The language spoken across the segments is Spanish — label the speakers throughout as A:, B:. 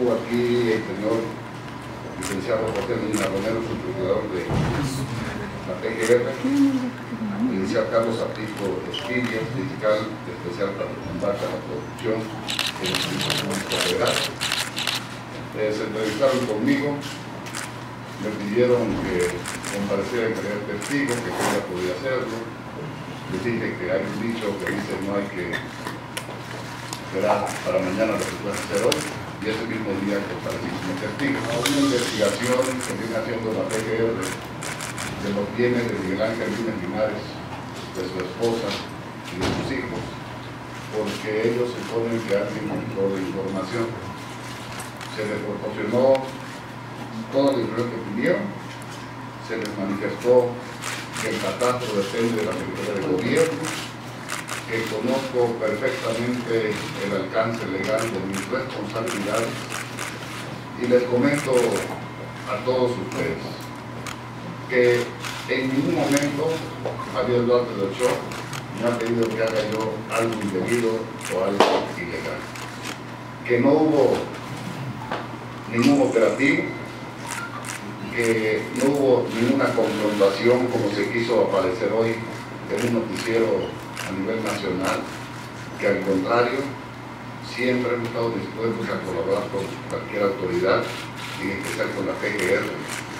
A: estuvo aquí el señor licenciado José Medina Romero, subprocurador de la PGR, el licenciado Carlos Aprisco Esquilla, fiscal especial para el combate a la corrupción en el Instituto Público Federal. Se entrevistaron conmigo, me pidieron que compareciera en calidad de testigo, que ella podía hacerlo. Les dije que hay un dicho que dice no hay que esperar para mañana lo que puede hacer hoy, y ese mismo día comparecí como testigo. Una investigación que viene haciendo la PGR de los bienes de Miguel Ángel Yunes Linares, de su esposa y de sus hijos, porque ellos suponen que alguien manipuló la información. Se les proporcionó toda la información que pidieron, se les manifestó que el catastro depende de la Secretaría de Gobierno, que conozco perfectamente el alcance legal de mis responsabilidades, y les comento a todos ustedes que en ningún momento Javier Duarte de Ochoa me ha pedido que haga yo algo indebido o algo ilegal, que no hubo ningún operativo, que no hubo ninguna confrontación como se quiso aparecer hoy en un noticiero a nivel nacional, que al contrario, siempre hemos estado dispuestos a colaborar con cualquier autoridad, y en especial con la PGR,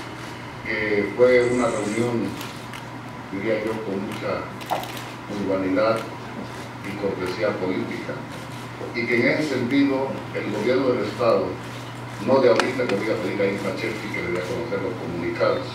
A: que fue una reunión, diría yo, con mucha urbanidad y cortesía política, y que en ese sentido el gobierno del Estado, no de ahorita, le voy a pedir a Irma Cherfi que le dé a conocer los comunicados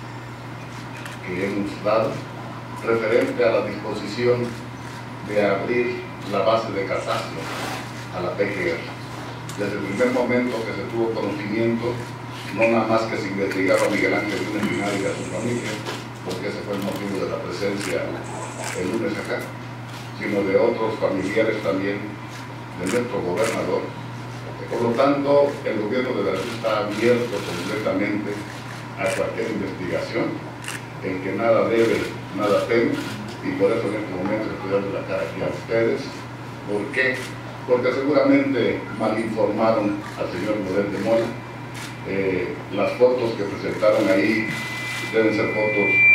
A: que hemos dado referente a la disposición de abrir la base de catastro a la PGR. Desde el primer momento que se tuvo conocimiento, no nada más que se investigaba a Miguel Ángel Yunes Linares y a su familia, porque ese fue el motivo de la presencia el lunes acá, sino de otros familiares también de nuestro gobernador. Por lo tanto, el gobierno de Veracruz está abierto completamente a cualquier investigación, en que nada debe, nada teme, y por eso en este momento estoy dando la cara aquí a ustedes. ¿Por qué? Porque seguramente mal informaron al señor Model de Mola. Las fotos que presentaron ahí deben ser fotos